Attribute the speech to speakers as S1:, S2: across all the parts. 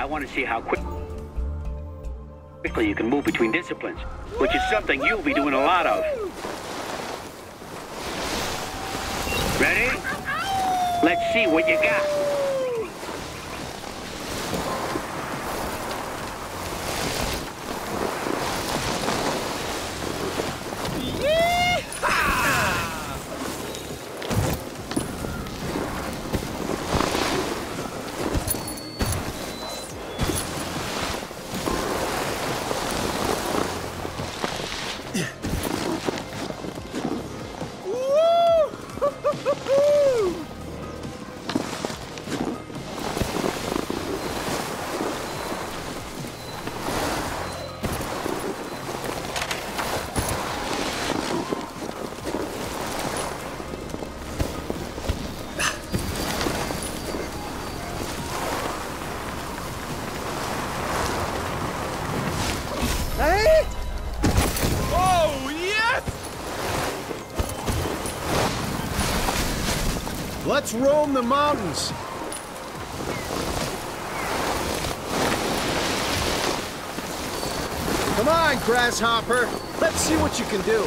S1: I want to see how quickly you can move between disciplines, which is something you'll be doing a lot of. Ready? Let's see what you got.
S2: Let's roam the mountains. Come on, Grasshopper. Let's see what you can do.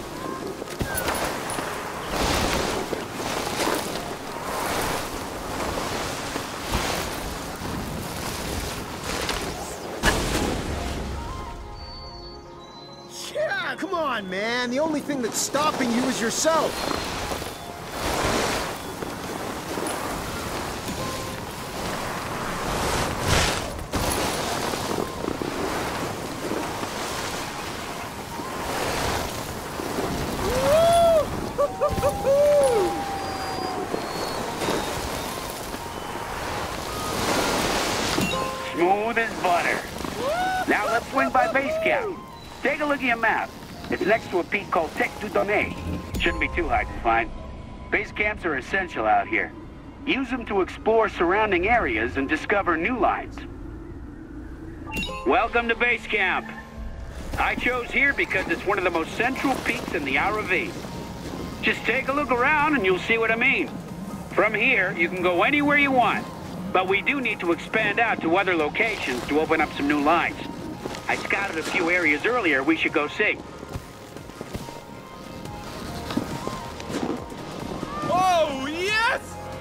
S2: Yeah, come on, man. The only thing that's stopping you is yourself.
S1: Smooth as butter. Now let's swing by base camp. Take a look at your map. It's next to a peak called Tech du Donné. Shouldn't be too hard to find. Base camps are essential out here. Use them to explore surrounding areas and discover new lines. Welcome to base camp. I chose here because it's one of the most central peaks in the RV. Just take a look around and you'll see what I mean. From here, you can go anywhere you want. But we do need to expand out to other locations to open up some new lines. I scouted a few areas earlier we should go see.
S3: Oh, yes!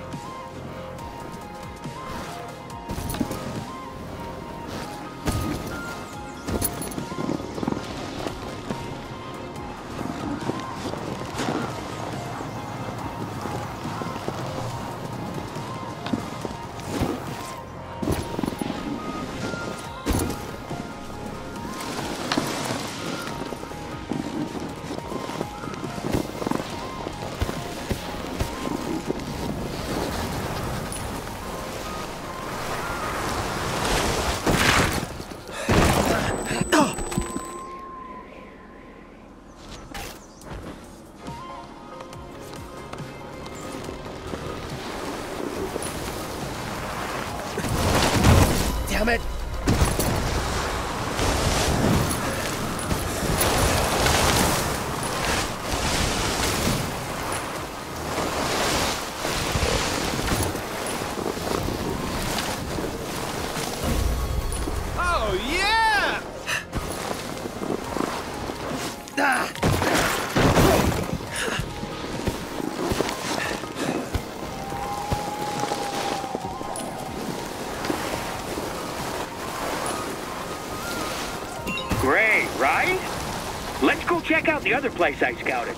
S2: Damn it!
S3: Oh, yeah!
S1: Great, right? Let's go check out the other place I scouted.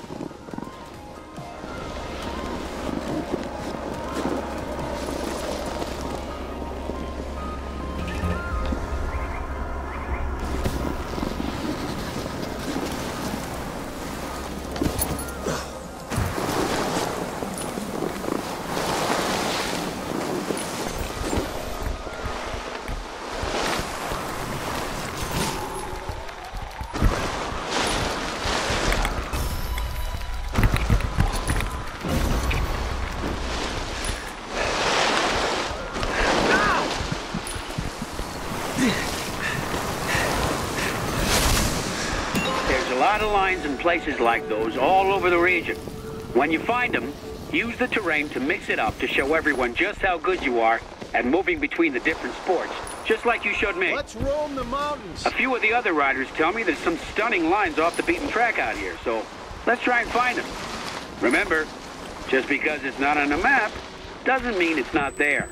S1: There's a lot of lines and places like those all over the region. When you find them, use the terrain to mix it up to show everyone just how good you are and moving between the different sports, just like you showed me.
S2: Let's roam the mountains.
S1: A few of the other riders tell me there's some stunning lines off the beaten track out here, so let's try and find them. Remember, just because it's not on the map, doesn't mean it's not there.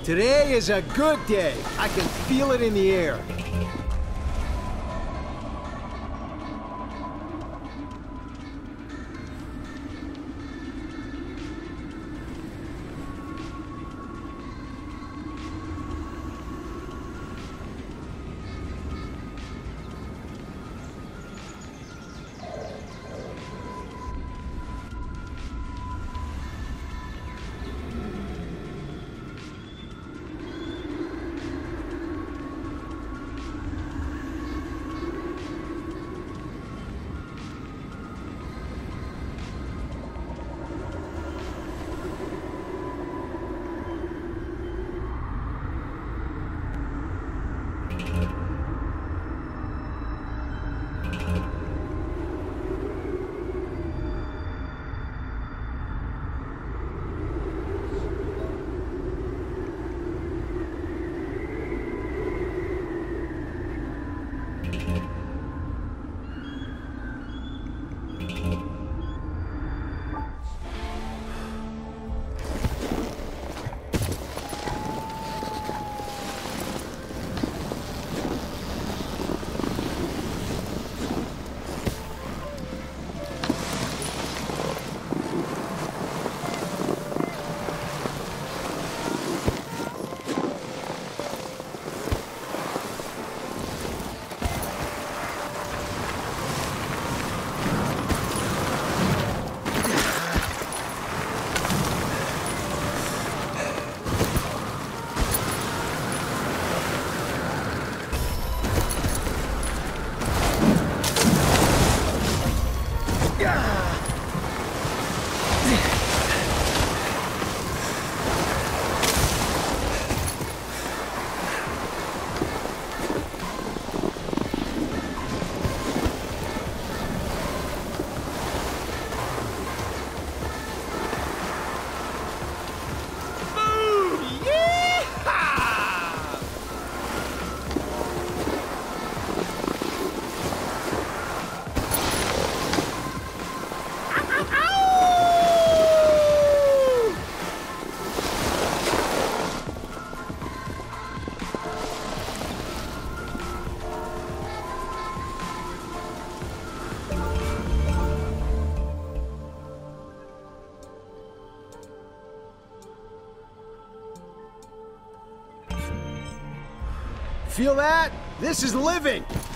S2: Today is a good day. I can feel it in the air. Feel that? This is living!